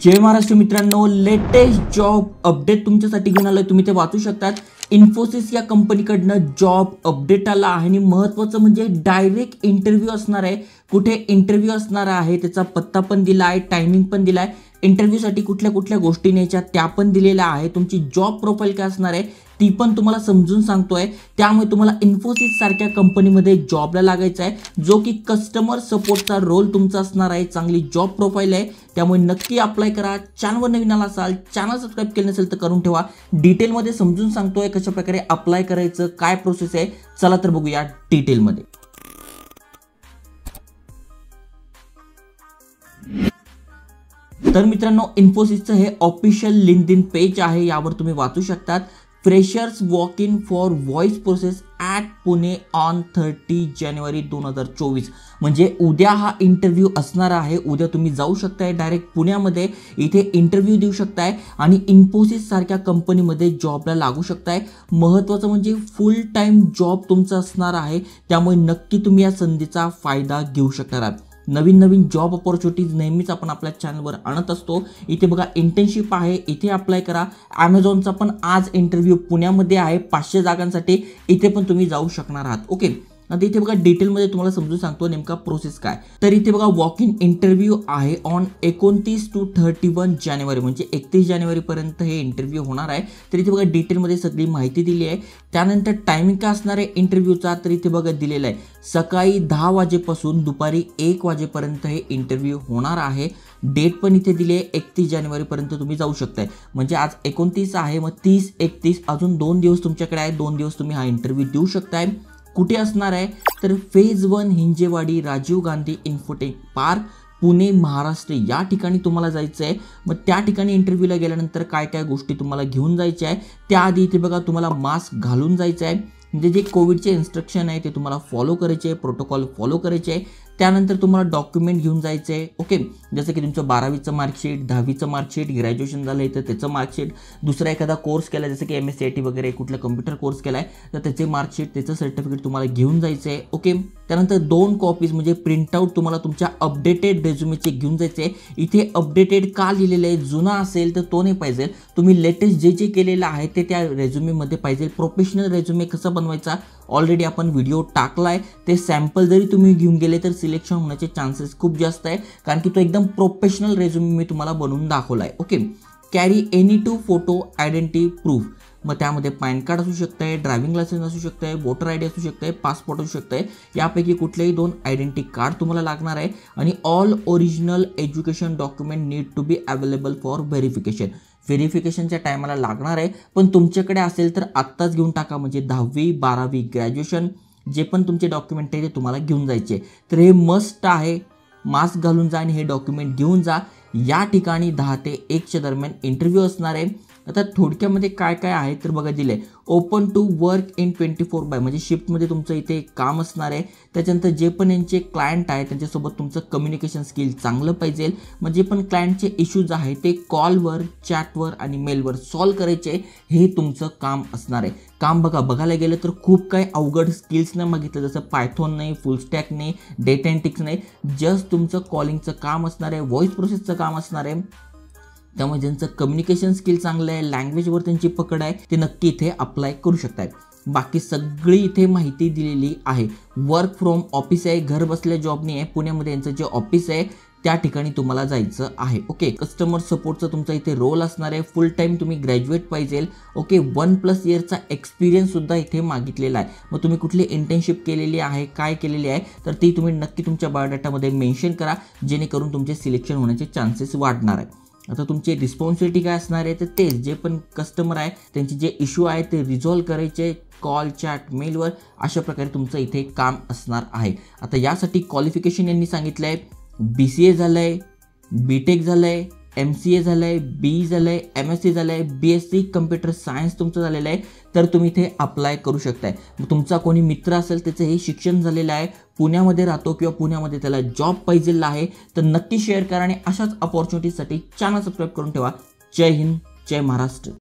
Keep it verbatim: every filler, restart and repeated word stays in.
जय महाराष्ट्र मित्रांनो, latest job update तुमच्यासाठी घेऊन आलोय. तुम्ही ते वाचू शकतात. इन्फोसिस या कंपनीकडनं जॉब अपडेट आला आहे आणि महत्त्वाचं म्हणजे डायरेक्ट इंटरव्ह्यू असणार आहे. कुठे इंटरव्ह्यू असणार आहे त्याचा पत्ता पण दिला आहे, टायमिंग पण दिला आहे. इंटरव्ह्यूसाठी कुठल्या कुठल्या गोष्टी न्यायच्या त्या पण दिलेल्या आहे. तुमची जॉब प्रोफाईल काय असणार आहे ती पण तुम्हाला समजून सांगतोय. त्यामुळे तुम्हाला इन्फोसिस सारख्या कंपनीमध्ये जॉबला लागायचं आहे, जो की कस्टमर सपोर्टचा रोल तुमचा असणार आहे. चांगली जॉब प्रोफाईल आहे, त्यामुळे नक्की अप्लाय करा. चॅनलवर नवीन आला असाल, चॅनल सबस्क्राईब केलं नसेल तर करून ठेवा. डिटेलमध्ये समजून सांगतोय कशा प्रकारे अप्लाय करायचं, काय प्रोसेस आहे. चला तर बघूया डिटेलमध्ये. तर मित्रांनो, इन्फोसिसचं हे ऑफिशियल लिंक्डइन पेज आहे. यावर तुम्ही वाचू शकतात. Freshers walk in for voice process at Pune on thirty जानेवारी दोन हजार चोवीस. म्हणजे उद्या हा इंटरव्ह्यू असणार आहे. उद्या तुम्ही जाऊ शकताय डायरेक्ट पुण्यामध्ये, इथे इंटरव्ह्यू देऊ शकताय आणि इन्फोसिस सारख्या कंपनीमध्ये जॉबला लागू शकताय. महत्त्वाचं म्हणजे फुल टाइम जॉब तुमचा असणार आहे. त्यामुळे नक्की तुम्ही या संधीचा फायदा घेऊ शकणार आहात. नवीन नवीन जॉब ऑपॉर्च्युनिटीज नेहमीच आपण आपल्या चॅनलवर आणत असतो. इथे बघा इंटर्नशिप आहे, इथे अप्लाय करा. ॲमेझॉनचा पण आज इंटरव्ह्यू पुण्यामध्ये आहे पाचशे जागांसाठी. इथे पण तुम्ही जाऊ शकणार आहात. ओके, आता इथे बघा डिटेलमध्ये तुम्हाला समजून सांगतो नेमका प्रोसेस काय. तर इथे बघा वॉक इन इंटरव्ह्यू आहे ऑन एकोणतीस टू थर्टी वन जानेवारी, म्हणजे एकतीस जानेवारीपर्यंत हे इंटरव्ह्यू होणार आहे. तर इथे बघा डिटेलमध्ये सगळी माहिती दिली आहे. त्यानंतर टायमिंग काय असणार आहे इंटरव्ह्यूचा, तर इथे बघा दिलेला आहे सकाळी दहा वाजेपासून दुपारी एक वाजेपर्यंत हे इंटरव्ह्यू होणार आहे. डेट पण इथे दिली आहे, एकतीस जानेवारीपर्यंत तुम्ही जाऊ शकताय. म्हणजे आज एकोणतीस आहे, मग तीस एकतीस अजून दोन दिवस तुमच्याकडे आहे. दोन दिवस तुम्ही हा इंटरव्ह्यू देऊ शकताय. कुठे असणार आहे तर phase one Hinjewadi Rajiv Gandhi infotech park Pune Maharashtra या ठिकाणी तुम्हाला जायचं आहे. मग त्या ठिकाणी इंटरव्ह्यूला गेल्यानंतर काय काय गोष्टी तुम्हाला घेऊन जायच्या आहे. त्याआधी इथे बघा तुम्हाला मास्क घालून जायचं आहे. म्हणजे जे कोविडचे इन्स्ट्रक्शन आहे ते तुम्हाला फॉलो करायचे आहे, प्रोटोकॉल फॉलो करायचे आहे. त्यानंतर तुम्हाला डॉक्युमेंट घेऊन जायचं आहे. ओके, जसं की तुमचं बारावीचं मार्कशीट, दहावीचं मार्कशीट, ग्रॅज्युएशन झालं आहे तर त्याचं मार्कशीट, दुसरा एखादा कोर्स केला जसं की M S C I T वगैरे कुठला कम्प्युटर कोर्स केला आहे तर त्याचे मार्कशीट, त्याचं सर्टिफिकेट तुम्हाला घेऊन जायचं आहे. ओके, त्यानंतर दोन कॉपीज म्हणजे प्रिंटआउट तुम्हाला तुमच्या अपडेटेड रेझ्युमेचे घेऊन जायचे आहे. इथे अपडेटेड का लिहिलेलं आहे, जुना असेल तर तो नाही पाहिजे. तुम्ही लेटेस्ट जे जे केलेलं आहे ते त्या रेझ्युमेमध्ये पाहिजे. प्रोफेशनल रेझ्युमे कसा बनवायचा ऑलरेडी आपण व्हिडिओ टाकला आहे. ते सॅम्पल जरी तुम्ही घेऊन गेले तर सिलेक्शन होण्याचे चान्सेस खूप जास्त आहे, कारण की तो एकदम प्रोफेशनल रेझ्युमे मी तुम्हाला बनवून दाखवला आहे. Okay, carry any two photo identity proof. मग त्यामध्ये पॅन कार्ड असू शकतं, ड्रायव्हिंग लायसन्स असू शकतं, वोटर आय डी असू शकतं, पासपोर्ट असू शकतं. यापैकी कुठलेही दोन आयडेंटिटी कार्ड तुम्हाला लागणार आहे. आणि all original education document need to be available for verification. व्हेरिफिकेशनच्या टायमाला लागणार आहे, पण तुमच्याकडे असेल तर आत्ताच घेऊन टाका. म्हणजे दहावी बारावी ग्रॅज्युएशन जे पण तुमचे डॉक्युमेंट आहे ते तुम्हाला घेऊन जायचे. तर हे मस्ट आहे. मास्क घालून जा आणि हे डॉक्युमेंट घेऊन जा. या ठिकाणी दहा ते एकच्या दरम्यान इंटरव्ह्यू असणार आहे. आता थोडक्यामध्ये काय काय आहे तर बघा दिले open to work in twenty four by, म्हणजे शिफ्टमध्ये तुमचं इथे काम असणार आहे. त्याच्यानंतर जे पण यांचे क्लायंट आहे त्यांच्यासोबत तुमचं कम्युनिकेशन स्किल चांगलं पाहिजे. म्हणजे पण क्लायंटचे इश्यूज आहे ते कॉलवर, चॅटवर आणि मेलवर सॉल्व करायचे, हे तुमचं काम असणार आहे. काम बघा बघायला गेलं तर खूप काही अवघड स्किल्स नाही मागितलं, जसं पायथॉन नाही, फुल स्टॅक नाही, डेटा एनालिटिक्स नाही. जस्ट तुमचं कॉलिंगचं काम असणार आहे, व्हॉइस प्रोसेसचं काम असणार आहे. त्यामुळे ज्यांचं कम्युनिकेशन स्किल चांगलं आहे, लँग्वेजवर त्यांची पकड आहे, ते नक्की इथे अप्लाय करू शकतात. बाकी सगळी इथे माहिती दिलेली आहे. वर्क फ्रॉम ऑफिस आहे, घर बसल्या जॉब नाही आहे. पुण्यामध्ये यांचं जे ऑफिस आहे त्या ठिकाणी तुम्हाला जायचं आहे. ओके, कस्टमर सपोर्टचा तुमचा इथे रोल असणार आहे. फुल टाईम तुम्ही ग्रॅज्युएट पाहिजे. ओके, वन प्लस इयरचा एक्सपिरियन्स सुद्धा इथे मागितलेला आहे. मग तुम्ही कुठली इंटर्नशिप केलेली आहे, काय केलेली आहे तर ती तुम्ही नक्की तुमच्या बायोडाटामध्ये मेन्शन करा, जेणेकरून तुमचे सिलेक्शन होण्याचे चान्सेस वाढणार आहे. आता तुमची रिस्पॉन्सिबिलिटी काय असणार आहे तर तेच जे पण कस्टमर आहे त्यांचे जे इश्यू आहे ते रिझॉल्व्ह करायचे, कॉल, चॅट, मेलवर. अशा प्रकारे तुमचं इथे काम असणार आहे. आता यासाठी क्वालिफिकेशन यांनी सांगितलं आहे बी सी ए झालं आहे, बी टेक झालं आहे, एम सी ए झालं आहे, बी झालं आहे, एम एस सी झालं आहे, B S C computer science तुमचं झालेलं आहे तर तुम्ही इथे अप्लाय करू शकताय. मग तुमचा कोणी मित्र असेल त्याचं हे शिक्षण झालेलं आहे, पुण्यामध्ये राहतो किंवा पुण्यामध्ये त्याला जॉब पाहिजे आहे तर नक्की शेअर करा आणि अशाच अपॉर्च्युनिटीसाठी चॅनल सबस्क्राईब करून ठेवा. जय हिंद, जय महाराष्ट्र.